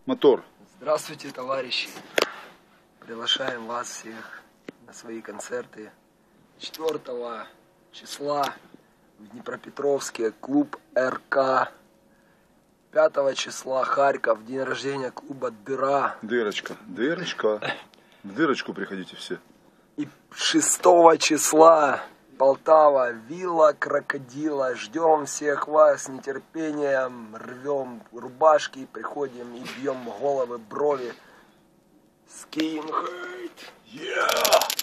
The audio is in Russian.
Мотор. Здравствуйте, товарищи. Приглашаем вас всех на свои концерты 4 числа в Днепропетровске, клуб РК. 5 числа Харьков, день рождения клуба Дыра. Дырочка. Дырочка. В дырочку приходите все. И 6 числа Полтава, вилла Крокодила. Ждем всех вас с нетерпением. Рвем рубашки, приходим и бьем головы, брови. Skinhead. Yeah!